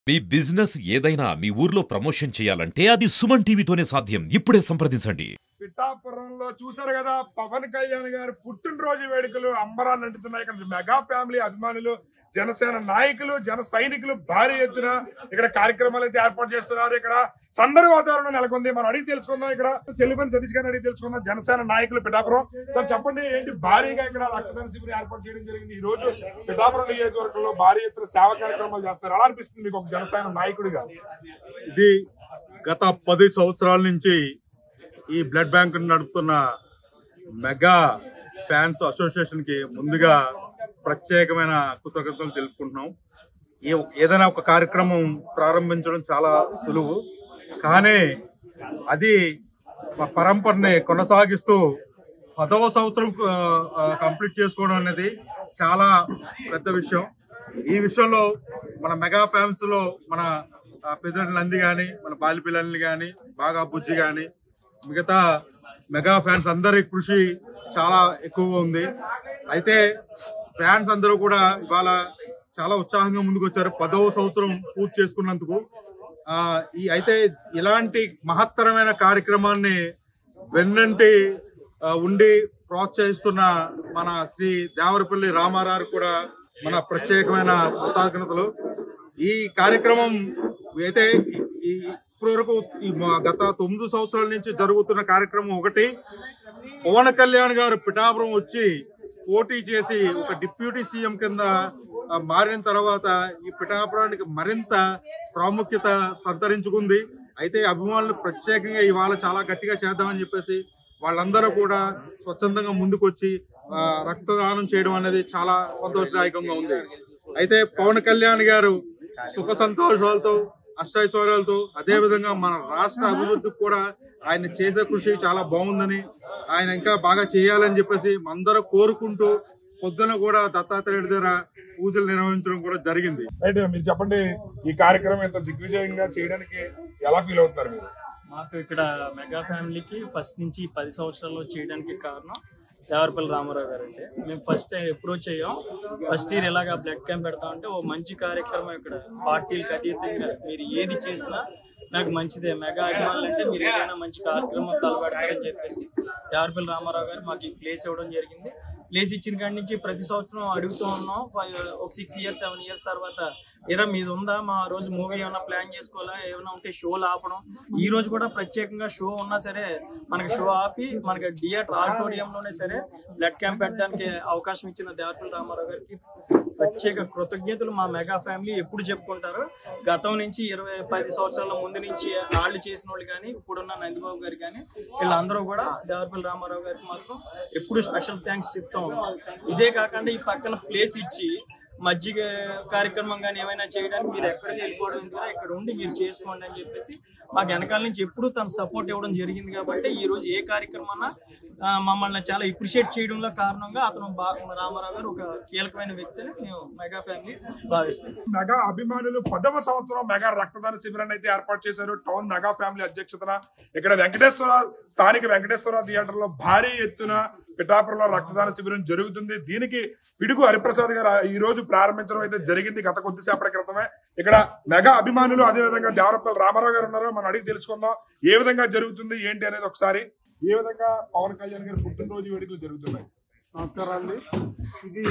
మీ business ఏదైనా మీ ఊర్లో promotion చేయాలంటే అది సుమన్ టీవీతోనే సాధ్యం. ఇప్పుడే సంప్రదించండి. పిఠాపురంలో చూశారు కదా, పవన్ కళ్యాణ్ గారు పుట్టినరోజు వేడుకలు అంబరాన్ని అంటున్నాయి. ఇక్కడ మెగా ఫ్యామిలీ అభిమానులు, జనసేన నాయకులు, జన సైనికులు భారీ ఎత్తున ఇక్కడ కార్యక్రమాలు అయితే ఏర్పాటు చేస్తున్నారు. ఇక్కడ సందడి వాతావరణం నెలకొంది. మనం అడిగి తెలుసుకుందాం. ఇక్కడ చెల్లిపని సతీష్ గారిని అడిగి తెలుసుకుందాం. జనసేన నాయకులు పిఠాపురం సార్, చెప్పండి, ఏంటి భారీగా ఇక్కడ రక్తదాన శిబిరం ఏర్పాటు చేయడం జరిగింది. ఈ రోజు పిఠాపురం నియోజకవర్గంలో భారీ ఎత్తున సేవా కార్యక్రమాలు చేస్తారు. ఎలా అనిపిస్తుంది మీకు ఒక జనసేన నాయకుడిగా? ఇది గత 10 సంవత్సరాల నుంచి ఈ బ్లడ్ బ్యాంక్ నడుపుతున్న మెగా ఫ్యాన్స్ అసోసియేషన్ కి ముందుగా ప్రత్యేకమైన కృతజ్ఞతలు తెలుపుకుంటున్నాం. ఏదైనా ఒక కార్యక్రమం ప్రారంభించడం చాలా సులువు, కానీ అది పరంపరని కొనసాగిస్తూ 10వ సంవత్సరం కంప్లీట్ చేసుకోవడం అనేది చాలా పెద్ద విషయం. ఈ విషయంలో మన మెగా ఫ్యాన్స్ లో మన ప్రెసిడెంట్ నంది కానీ, మన బాలిపిల్లల్ని కానీ, బాగా బుజ్జి కానీ, మిగతా మెగా ఫ్యాన్స్ అందరి కృషి చాలా ఎక్కువగా ఉంది. అయితే ఫ్యాన్స్ అందరూ కూడా ఇవాళ చాలా ఉత్సాహంగా ముందుకు వచ్చారు 10వ సంవత్సరం పూర్తి చేసుకున్నందుకు. అయితే ఇలాంటి మహత్తరమైన కార్యక్రమాన్ని వెన్నంటి ఉండి ప్రోత్సహిస్తున్న మన శ్రీ దేవరపల్లి రామారావు కూడా మన ప్రత్యేకమైన కృతజ్ఞతలు. ఈ కార్యక్రమం అయితే ఇప్పటి వరకు గత 9 సంవత్సరాల నుంచి జరుగుతున్న కార్యక్రమం ఒకటి. పవన్ కళ్యాణ్ గారు పిఠాపురం వచ్చి పోటీ చేసి ఒక డిప్యూటీ సీఎం కింద మారిన తర్వాత ఈ పిఠాపురానికి మరింత ప్రాముఖ్యత సంతరించుకుంది. అయితే అభిమానులు ప్రత్యేకంగా ఇవాళ చాలా గట్టిగా చేద్దామని చెప్పేసి వాళ్ళందరూ కూడా స్వచ్ఛందంగా ముందుకు వచ్చి రక్తదానం చేయడం అనేది చాలా సంతోషదాయకంగా ఉంది. అయితే పవన్ కళ్యాణ్ గారు సుఖ సంతోషాలతో, అష్టైశ్వర్యాలతో, అదేవిధంగా మన రాష్ట్ర అభివృద్ధికి కూడా ఆయన చేసే కృషి చాలా బాగుందని, ఆయన ఇంకా బాగా చేయాలని చెప్పేసి అందరూ కోరుకుంటూ పొద్దున కూడా దత్తాత్రేయుడి దగ్గర పూజలు నిర్వహించడం కూడా జరిగింది. అయితే మీరు చెప్పండి, ఈ కార్యక్రమం ఎంత దిగ్విజయంగా చేయడానికి ఎలా ఫీల్ అవుతున్నారు మీరు? మాకు ఇక్కడ మెగా ఫ్యామిలీకి ఫస్ట్ నుంచి 10 సంవత్సరాలు చేయడానికి కారణం దేవరపల్లి రామారావు గారు. అంటే మేము ఫస్ట్ టైం అప్రోచ్ అయ్యాం. ఫస్ట్ ఇయర్ ఇలాగా బ్లడ్ క్యాంప్ పెడతామంటే ఓ మంచి కార్యక్రమం, ఇక్కడ పార్టీలకు అతీతంగా మీరు ఏది చేసినా నాకు మంచిదే, మెగా అభిమానులు అంటే మీరు ఏదైనా మంచి కార్యక్రమం తలపెడతారని చెప్పేసి దేవరపల్లి రామారావు గారు మాకు ఈ ప్లేస్ ఇవ్వడం జరిగింది. ప్లేస్ ఇచ్చిన కాడి నుంచి ప్రతి సంవత్సరం అడుగుతూ ఉన్నాం. ఒక 6 ఇయర్స్ 7 ఇయర్స్ తర్వాత మీద ఉందా, మా రోజు మూవీ ఏమైనా ప్లాన్ చేసుకోవాలా, ఏమైనా ఉంటే షోలు ఆపడం. ఈ రోజు కూడా ప్రత్యేకంగా షో ఉన్నా సరే మనకి షో ఆపి మనకి థియేటర్ ఆడిటోరియంలోనే సరే బ్లడ్ క్యాంప్ పెట్టడానికి అవకాశం ఇచ్చిన దేవరపల్లి రామారావు గారికి ప్రత్యేక కృతజ్ఞతలు మా మెగా ఫ్యామిలీ ఎప్పుడు చెప్పుకుంటారు. గతం నుంచి 10 సంవత్సరాల ముందు నుంచి వాళ్ళు చేసిన వాళ్ళు కానీ, ఇప్పుడున్న నందిబాబు గారు కానీ, వీళ్ళందరూ కూడా దేవరపల్లి రామారావు గారికి మాత్రం ఎప్పుడు స్పెషల్ థ్యాంక్స్ చెప్తాం. ఇదే కాకుండా ఈ పక్కన ప్లేస్ ఇచ్చి మజ్జిగ కార్యక్రమం కానీ ఏమైనా చేయడానికి మీరు ఎక్కడికి వెళ్ళిపోవడం ఎందుకు, ఇక్కడ ఉండి మీరు చేసుకోండి అని చెప్పేసి మాకు వెనకాల నుంచి ఎప్పుడు తన సపోర్ట్ ఇవ్వడం జరిగింది. కాబట్టి ఈ రోజు ఏ కార్యక్రమాన్నా మమ్మల్ని చాలా అప్రిషియేట్ చేయడంలో కారణంగా అతను రామారావు గారు ఒక కీలకమైన వ్యక్తిని మేము మెగా ఫ్యామిలీ భావిస్తాం. మెగా అభిమానులు 10వ సంవత్సరం మెగా రక్తదాన శిబిరాన్ని అయితే ఏర్పాటు చేశారు. టౌన్ మెగా ఫ్యామిలీ అధ్యక్షతన ఇక్కడ స్థానిక వెంకటేశ్వర థియేటర్ లో భారీ ఎత్తున పిఠాపురంలో రక్తదాన శిబిరం జరుగుతుంది. దీనికి పిడుగు హరిప్రసాద్ గారు ఈ రోజు ప్రారంభించడం అయితే జరిగింది గత కొద్దిసేపటి క్రితమే. ఇక్కడ మెగా అభిమానులు, అదేవిధంగా దేవరపల్లి రామారావు గారు ఉన్నారు. మనం అడిగి తెలుసుకుందాం ఏ విధంగా జరుగుతుంది ఏంటి అనేది. ఒకసారి ఏ విధంగా పవన్ కళ్యాణ్ గారి పుట్టినరోజు వేడుకలు జరుగుతున్నాయి? నమస్కారం అండి. ఇది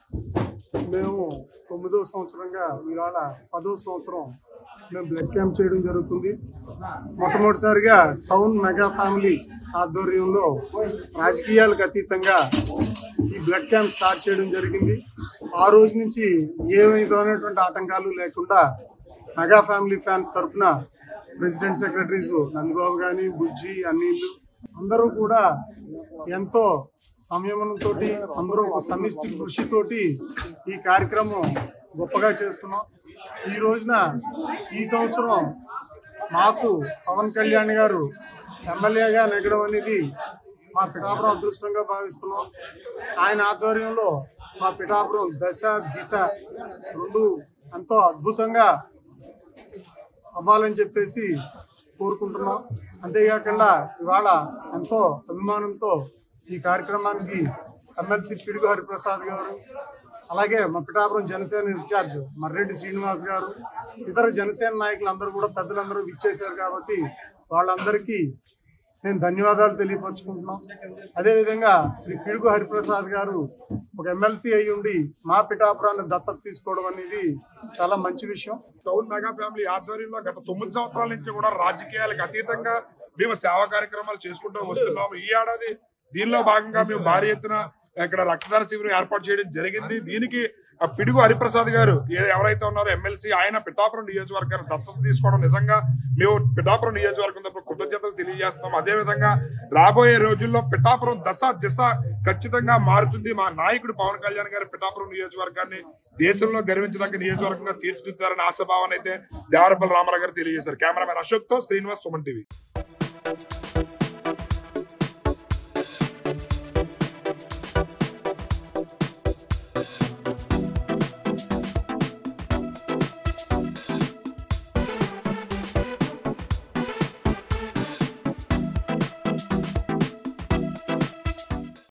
మేము 9వ సంవత్సరంగా, ఇవాళ 10వ సంవత్సరం మేము బ్లడ్ క్యాంప్ చేయడం జరుగుతుంది. మొట్టమొదటిసారిగా టౌన్ మెగా ఫ్యామిలీ ఆధ్వర్యంలో రాజకీయాలకు అతీతంగా ఈ బ్లడ్ క్యాంప్ స్టార్ట్ చేయడం జరిగింది. ఆ రోజు నుంచి ఏ విధమైనటువంటి ఆటంకాలు లేకుండా మెగా ఫ్యామిలీ ఫ్యాన్స్ తరఫున ప్రెసిడెంట్ సెక్రటరీస్ నందిబాబు కానీ, బుజ్జి, అనిల్ అందరూ కూడా ఎంతో సంయమనంతో, అందరూ ఒక సమిష్టి కృషితోటి ఈ కార్యక్రమం గొప్పగా చేస్తున్నాం. ఈ రోజున ఈ సంవత్సరం మాకు పవన్ కళ్యాణ్ గారు ఎమ్మెల్యేగా నెగ్గడం అనేది మా పిఠాపురం అదృష్టంగా భావిస్తున్నాం. ఆయన ఆధ్వర్యంలో మా పిఠాపురం దశ దిశ రెండు ఎంతో అద్భుతంగా అవ్వాలని చెప్పేసి కోరుకుంటున్నాం. అంతేకాకుండా ఇవాళ ఎంతో అభిమానంతో ఈ కార్యక్రమానికి ఎమ్మెల్సీ పిడుగు హరిప్రసాద్ గారు, అలాగే మా పిఠాపురం జనసేన ఇన్ఛార్జ్ మర్రెడ్డి శ్రీనివాస్ గారు, ఇతర జనసేన నాయకులందరూ కూడా పెద్దలందరూ విచ్చేశారు కాబట్టి వాళ్ళందరికీ నేను ధన్యవాదాలు తెలియపరుచుకుంటున్నాం. అదేవిధంగా శ్రీ పిడుగు హరిప్రసాద్ గారు ఒక ఎమ్మెల్సీ అయ్యి ఉండి మా పిఠాపురాన్ని దత్తత తీసుకోవడం అనేది చాలా మంచి విషయం. టౌన్ మెగా ఫ్యామిలీ ఆధ్వర్యంలో గత 9 సంవత్సరాల నుంచి కూడా రాజకీయాలకు అతీతంగా మేము సేవా కార్యక్రమాలు చేసుకుంటూ వస్తున్నాము. ఈ ఏడాది దీనిలో భాగంగా మేము భారీ ఎత్తున ఇక్కడ రక్తదాన శిబిరం ఏర్పాటు చేయడం జరిగింది. దీనికి పిడుగు హరిప్రసాద్ గారు ఎవరైతే ఉన్నారో ఎమ్మెల్సీ, ఆయన పిఠాపురం నియోజకవర్గాన్ని దత్తత తీసుకోవడం నిజంగా మేము పిఠాపురం నియోజకవర్గం తరపున కృతజ్ఞతలు తెలియజేస్తాం. అదేవిధంగా రాబోయే రోజుల్లో పిఠాపురం దిశ ఖచ్చితంగా మారుతుంది. మా నాయకుడు పవన్ కళ్యాణ్ గారు పిఠాపురం నియోజకవర్గాన్ని దేశంలో గర్వించడానికి నియోజకవర్గంగా తీర్చిదిద్దారని ఆశాభావాన్ని అయితే దేవరపల్లి రామారావు గారు తెలియజేశారు. కెమెరామెన్ అశోక్ తో శ్రీనివాస్, సుమన్ టీవీ.